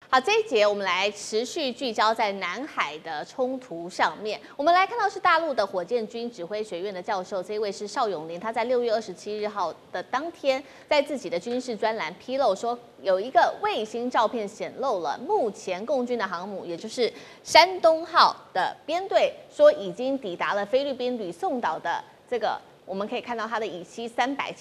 好，这一节我们来持续聚焦在南海的冲突上面。我们来看到是大陆的火箭军指挥学院的教授，这一位是邵永林，他在6月27日的当天，在自己的军事专栏披露说，有一个卫星照片显露了目前共军的航母，也就是山东号的编队，说已经抵达了菲律宾吕宋岛的这个。我们可以看到它的以西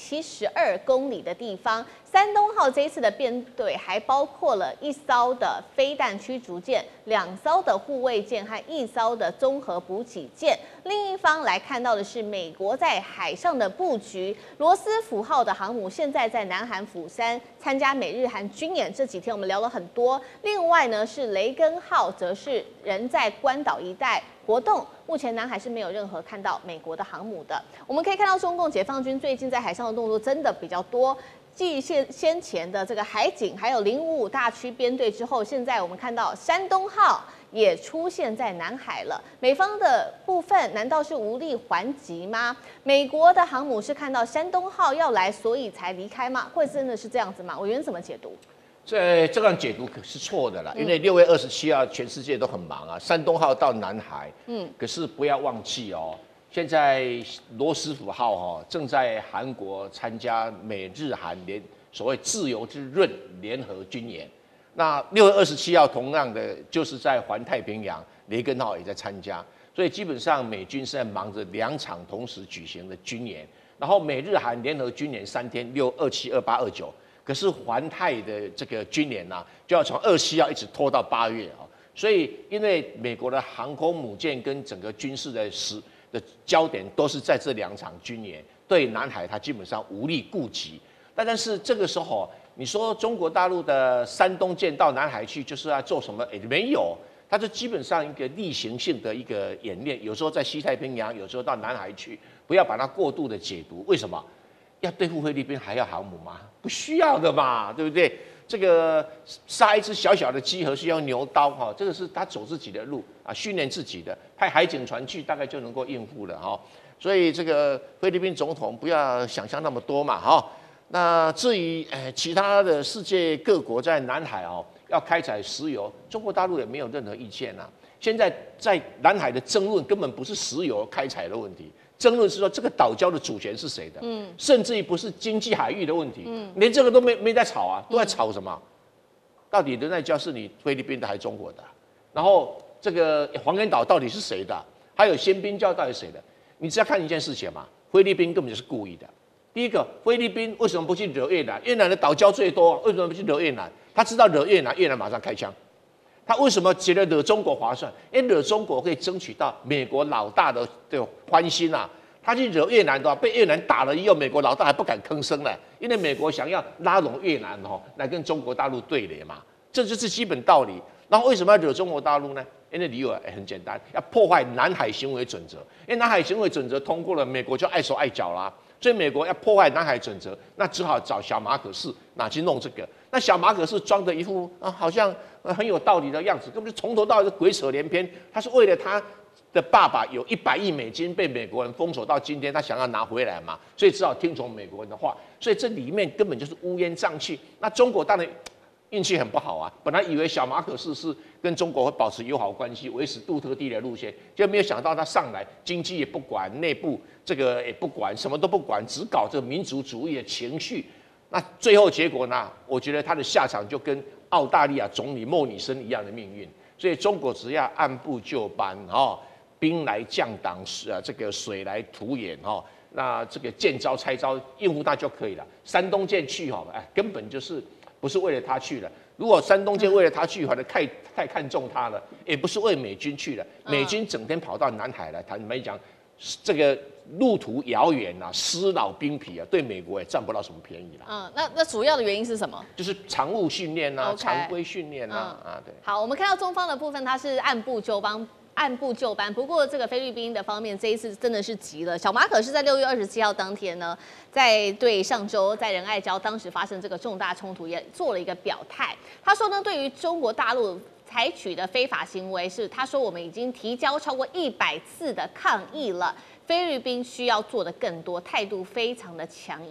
372公里的地方，山东号这一次的编队还包括了1艘的飞弹驱逐舰、2艘的护卫舰和1艘的综合补给舰。另一方来看到的是美国在海上的布局，罗斯福号的航母现在在南韩釜山参加美日韩军演，这几天我们聊了很多。另外呢是雷根号，则是人在关岛一带活动。目前南海是没有任何看到美国的航母的。我们可以看到中共解放军最近在海上的动作真的比较多。继先前的这个海警还有055大区编队之后，现在我们看到山东号也出现在南海了。美方的部分难道是无力还击吗？美国的航母是看到山东号要来，所以才离开吗？会真的是这样子吗？委员怎么解读？ 这样解读可是错的啦，因为6月27号全世界都很忙啊，山东号到南海，可是不要忘记哦，现在罗斯福号正在韩国参加美日韩所谓自由之润联合军演，那6月27号同样的就是在环太平洋，雷根号也在参加，所以基本上美军是在忙着2场同时举行的军演，然后美日韩联合军演3天，6、27、28、29。可是环太的这个军演啊，就要从27号一直拖到8月啊，所以因为美国的航空母舰跟整个军事的焦点都是在这2场军演，对南海它基本上无力顾及。但是这个时候，你说中国大陆的山东舰到南海去就是要做什么？没有，它是基本上一个例行性的一个演练，有时候在西太平洋，有时候到南海去，不要把它过度的解读。为什么？要对付菲律宾还要航母吗？不需要的嘛，对不对？这个杀一只小小的鸡和是要牛刀哈，这个是他走自己的路啊，训练自己的，派海警船去大概就能够应付了哈。所以这个菲律宾总统不要想象那么多嘛哈。那至于其他的世界各国在南海要开采石油，中国大陆也没有任何意见啊。现在在南海的争论根本不是石油开采的问题。争论是说这个岛礁的主权是谁的，甚至于不是经济海域的问题，连这个都没在吵啊，都在吵什么？到底仁爱礁是你菲律宾的还是中国的？然后这个黄岩岛到底是谁的？还有仙宾礁到底是谁的？你只要看一件事情嘛，菲律宾根本就是故意的。第一个，菲律宾为什么不去惹越南？越南的岛礁最多，为什么不去惹越南？他知道惹越南，越南马上开枪。他为什么觉得惹中国划算？因为惹中国可以争取到美国老大的欢心啊！他去惹越南的话，被越南打了以后，美国老大还不敢吭声了，因为美国想要拉拢越南来跟中国大陆对垒嘛，这就是基本道理。然后为什么要惹中国大陆呢？因为理由很简单，要破坏南海行为准则。因为南海行为准则通过了，美国就碍手碍脚啦。所以美国要破坏南海准则，那只好找小马可仕拿去弄这个。那小马可仕装的一副好像很有道理的样子，根本就从头到尾是鬼扯连篇。他是为了他的爸爸有100亿美金被美国人封锁到今天，他想要拿回来嘛，所以只好听从美国人的话。所以这里面根本就是乌烟瘴气。那中国当然运气很不好啊，本来以为小马可仕是跟中国会保持友好关系，维持杜特地的路线，就没有想到他上来经济也不管，内部这个也不管，什么都不管，只搞这个民族主义的情绪。那最后结果呢？我觉得他的下场就跟澳大利亚总理莫里森一样的命运。所以中国只要按部就班兵来将挡，这个水来土掩那这个见招拆招应付他就可以了。山东舰去根本就是不是为了他去的。如果山东舰为了他去，反正太看重他了，也不是为美军去的。美军整天跑到南海来，坦白讲，这个路途遥远啊，师老兵疲啊，对美国也占不到什么便宜啦。 那主要的原因是什么？ 就是常务训练啊，常规训练啊，对。 好，我们看到中方的部分，它是按部就班。不过这个菲律宾的方面，这一次真的是急了。小马可是在6月27号当天呢，在对上周在仁爱礁当时发生这个重大冲突，也做了一个表态。他说呢，对于中国大陆采取的非法行为他说我们已经提交超过100次的抗议了，菲律宾需要做的更多，态度非常的强硬。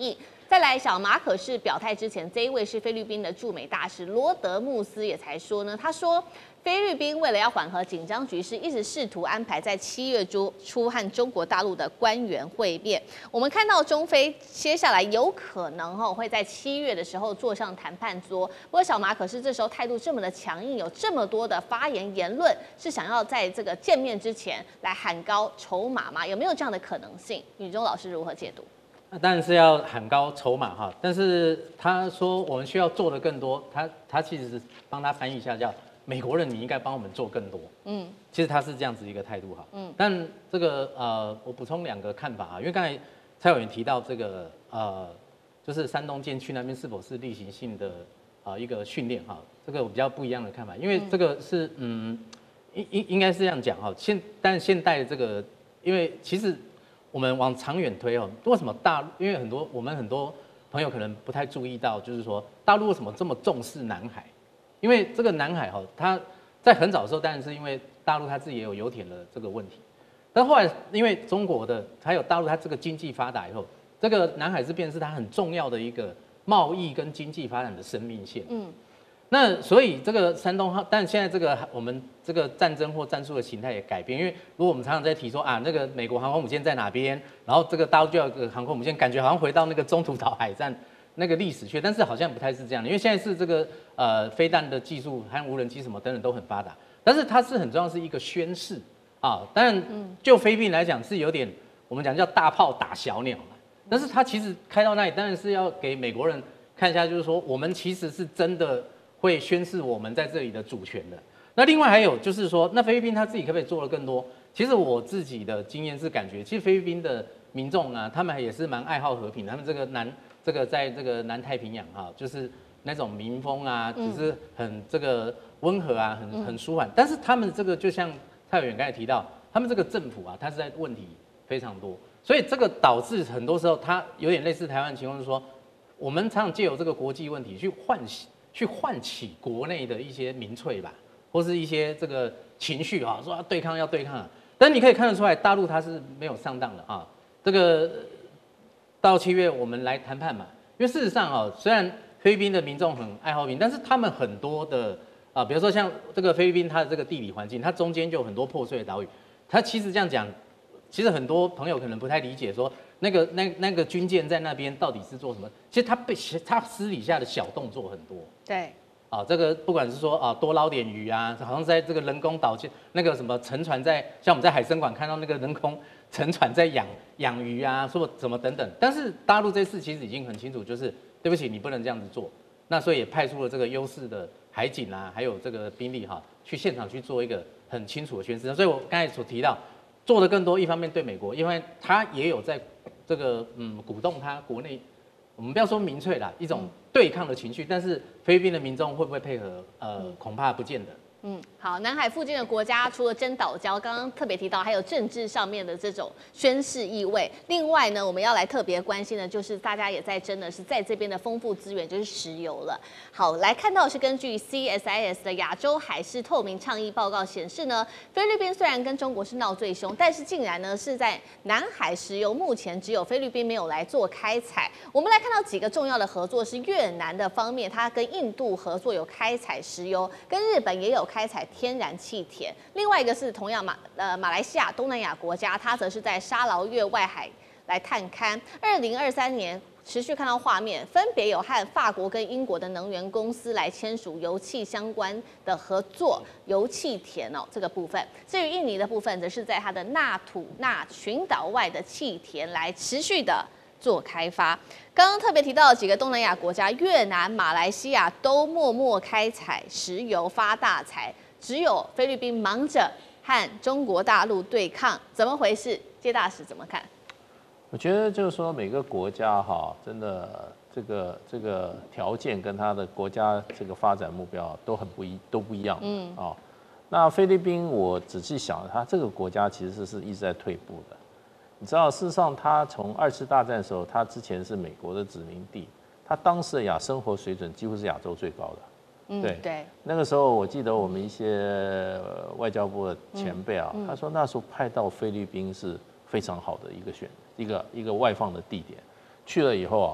再来，小马可是表态之前，这一位是菲律宾的驻美大使罗德穆斯也才说呢，他说菲律宾为了要缓和紧张局势，一直试图安排在7月初和中国大陆的官员会面。我们看到中菲接下来有可能会在7月的时候坐上谈判桌。不过小马可是这时候态度这么的强硬，有这么多的发言论，是想要在这个见面之前来喊高筹码吗？有没有这样的可能性？宇中老师如何解读？ 那当然是要喊高筹码哈，但是他说我们需要做的更多，他其实是帮他翻译一下叫美国人你应该帮我们做更多，其实他是这样子一个态度哈，但这个我补充2个看法啊，因为刚才蔡委员提到这个就是山东舰区那边是否是例行性的一个训练哈，这个我比较不一样的看法，因为这个是应该是这样讲哈，但现代的这个，因为其实我们往长远推哦，为什么因为我们很多朋友可能不太注意到，就是说大陆为什么这么重视南海？因为这个南海哈，它在很早的时候，当然是因为大陆它自己也有油田的这个问题，但后来因为中国的还有大陆它这个经济发达以后，这个南海这边是它很重要的一个贸易跟经济发展的生命线。那所以这个山东号，但现在这个我们这个战争或战术的形态也改变，因为如果我们常常在提说啊，那个美国航空母舰在哪边，然后这个大陆就要有个航空母舰，感觉好像回到那个中途岛海战那个历史去，但是好像不太是这样的，因为现在是这个飞弹的技术和无人机什么等等都很发达，但是它是很重要是一个宣示啊，当然就菲律宾来讲是有点我们讲叫大炮打小鸟嘛，但是它其实开到那里当然是要给美国人看一下，就是说我们其实是真的会宣示我们在这里的主权的。那另外还有就是说，那菲律宾他自己可不可以做得更多？其实我自己的经验是感觉，其实菲律宾的民众啊，他们也是蛮爱好和平的。他们在这个南太平洋哈，就是那种民风啊，只是很这个温和啊，很舒缓。但是他们这个就像蔡委员刚才提到，他们这个政府啊，他是在问题非常多，所以这个导致很多时候他有点类似台湾的情况，就是说我们常常借由这个国际问题去唤起国内的一些民粹吧，或是一些这个情绪哈，说要对抗要对抗啊。但你可以看得出来，大陆它是没有上当的啊。这个到7月我们来谈判嘛，因为事实上啊，虽然菲律宾的民众很爱好和平，但是他们很多的比如说像这个菲律宾它的这个地理环境，它中间就有很多破碎的岛屿。它其实这样讲，其实很多朋友可能不太理解说。那个军舰在那边到底是做什么？其实他私底下的小动作很多。 对。 这个不管是说多捞点鱼啊，好像在这个人工岛那个什么沉船像我们在海参馆看到那个人工沉船在养鱼啊，说什么等等。但是大陆这次其实已经很清楚，就是对不起，你不能这样子做。那所以也派出了这个优势的海警啊，还有这个兵力哈，去现场去做一个很清楚的宣示。所以我刚才所提到，做的更多，一方面对美国，因为他也有在这个鼓动他国内，我们不要说民粹啦，一种对抗的情绪，但是菲律宾的民众会不会配合？恐怕不见得。 好，南海附近的国家除了真岛礁，刚刚特别提到，还有政治上面的这种宣示意味。另外呢，我们要来特别关心的就是大家也在争的是在这边的丰富资源，就是石油了。好，来看到是根据 CSIS 的亚洲海事透明倡议报告显示呢，菲律宾虽然跟中国是闹最凶，但是竟然呢是在南海石油目前只有菲律宾没有来做开采。我们来看到几个重要的合作是越南的方面，它跟印度合作有开采石油，跟日本也有开采天然气田。另外一个是同样马来西亚东南亚国家，它则是在沙劳越外海来探勘。2023年持续看到画面，分别有和法国跟英国的能源公司来签署油气相关的合作，油气田这个部分。至于印尼的部分，则是在它的纳土纳群岛外的气田来持续的做开发。刚刚特别提到的几个东南亚国家，越南、马来西亚都默默开采石油发大财，只有菲律宾忙着和中国大陆对抗，怎么回事？介大使怎么看？ 我觉得就是说每个国家哈，真的这个条件跟它的国家这个发展目标都不一样。那菲律宾我仔细想，它这个国家其实是一直在退步的。你知道，事实上，它从2次大战的时候，它之前是美国的殖民地，它当时的生活水准几乎是亚洲最高的。 对。那个时候，我记得我们一些外交部的前辈啊，他说那时候派到菲律宾是非常好的一个一个外放的地点。去了以后啊，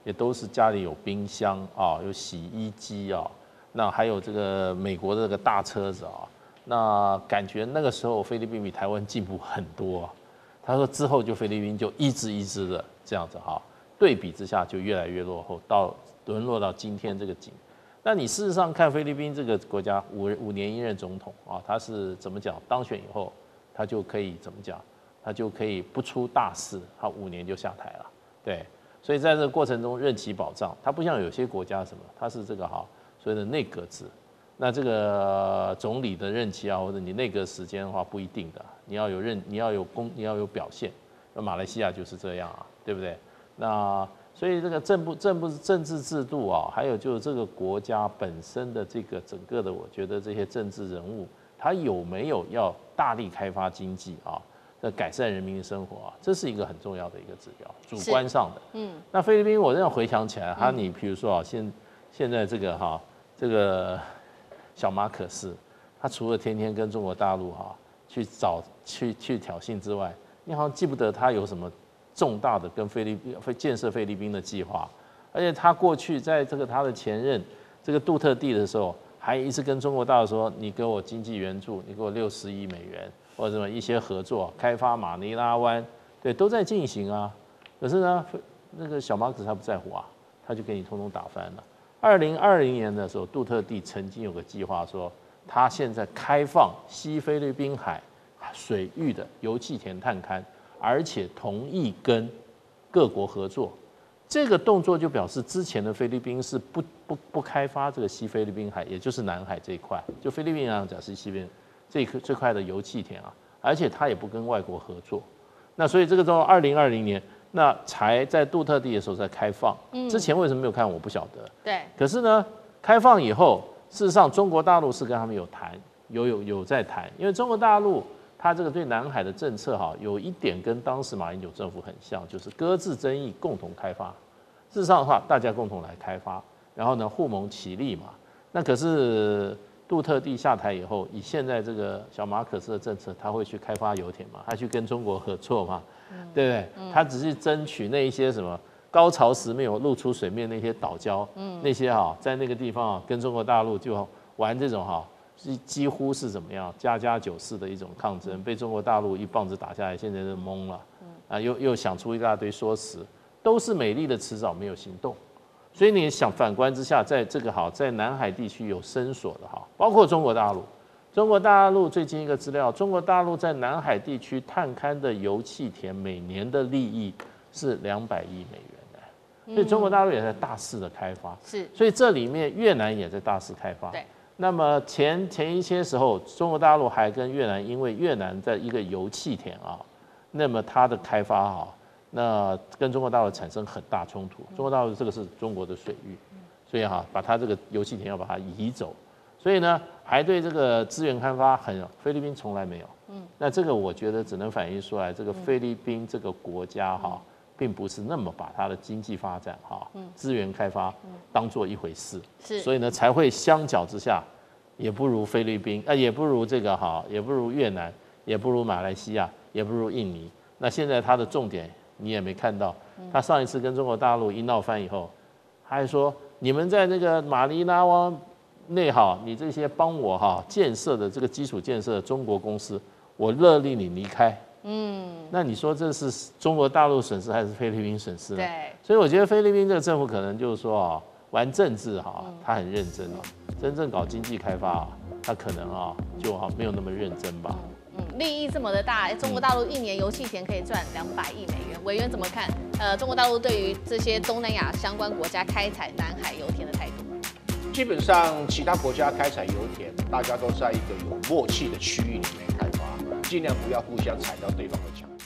也都是家里有冰箱啊，有洗衣机啊，那还有这个美国的这个大车子啊，那感觉那个时候菲律宾比台湾进步很多啊。他说之后就菲律宾就一支的这样子哈，对比之下就越来越落后，到沦落到今天这个景。那你事实上看菲律宾这个国家5年1任总统啊，他是怎么讲？当选以后，他就可以怎么讲？他就可以不出大事，他5年就下台了。对，所以在这个过程中任期保障，他不像有些国家什么，他是这个所谓的内阁制。那这个总理的任期啊，或者你内阁时间的话不一定的，你要有表现。那马来西亚就是这样啊，对不对？那所以这个政治制度啊，还有就是这个国家本身的这个整个的，我觉得这些政治人物，他有没有要大力开发经济啊，改善人民的生活啊，这是一个很重要的一个指标，主观上的。那菲律宾我这样回想起来，你比如说啊，现在这个小马可仕，他除了天天跟中国大陆去挑衅之外，你好像记不得他有什么重大的跟建设菲律宾的计划，而且他过去在他的前任这个杜特地的时候，还一直跟中国大陆说，你给我经济援助，你给我60亿美元，或者什么一些合作，开发马尼拉湾，对，都在进行啊。可是呢，那个小马可仕他不在乎啊，他就给你通通打翻了。2020年的时候，杜特地曾经有个计划说，他现在开放西菲律宾海水域的油气田探勘。而且同意跟各国合作，这个动作就表示之前的菲律宾是不开发这个西菲律宾海，也就是南海这一块，就菲律宾来讲是西边这块的油气田啊，而且他也不跟外国合作。那所以这个到2020年，那才在杜特地的时候才开放。之前为什么没有看我不晓得。 对。 可是呢，开放以后，事实上中国大陆是跟他们有谈，有在谈，因为中国大陆。他这个对南海的政策有一点跟当时马英九政府很像，就是搁置争议，共同开发。事实上的话，大家共同来开发，然后呢互蒙其利嘛。那可是杜特地下台以后，以现在这个小马可仕的政策，他会去开发油田嘛？他去跟中国合作嘛？对不对？他只是争取那一些什么高潮时没有露出水面那些岛礁，那些在那个地方跟中国大陆就玩这种几乎是怎么样8+9式的一种抗争，被中国大陆一棒子打下来，现在就懵了又想出一大堆说辞，都是美丽的辞藻没有行动。所以你想反观之下，在这个在南海地区有伸索的包括中国大陆。中国大陆最近一个资料，中国大陆在南海地区探勘的油气田每年的利益是200亿美元的，所以中国大陆也在大肆的开发。是，所以这里面越南也在大肆开发。对。那么前一些时候，中国大陆还跟越南，因为越南在一个油气田那么它的开发那跟中国大陆产生很大冲突。中国大陆这个是中国的水域，所以把它这个油气田要把它移走，所以呢还对这个资源开发菲律宾从来没有。那这个我觉得只能反映出来，这个菲律宾这个国家并不是那么把它的经济发展资源开发当做一回事，所以呢才会相较之下也不如菲律宾也不如也不如越南，也不如马来西亚，也不如印尼。那现在它的重点你也没看到，他上一次跟中国大陆一闹翻以后，他还说你们在那个马尼拉湾内你这些帮我建设的这个基础建设的中国公司，我勒令你离开。那你说这是中国大陆损失还是菲律宾损失呢？对，所以我觉得菲律宾这个政府可能就是说玩政治他很认真真正搞经济开发他可能就没有那么认真吧。 利益这么的大，中国大陆一年油气田可以赚200亿美元，委员怎么看？中国大陆对于这些东南亚相关国家开采南海油田的态度？ 基本上其他国家开采油田，大家都在一个有默契的区域里面开发。尽量不要互相踩到对方的墙。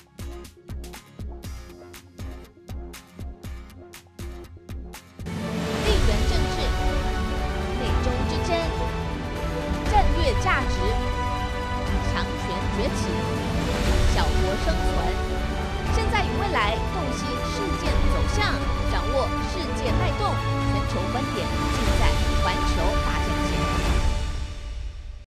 地缘政治、美中之争、战略价值、强权崛起、小国生存，现在与未来洞悉事件走向，掌握世界脉动，全球观点尽在环球大。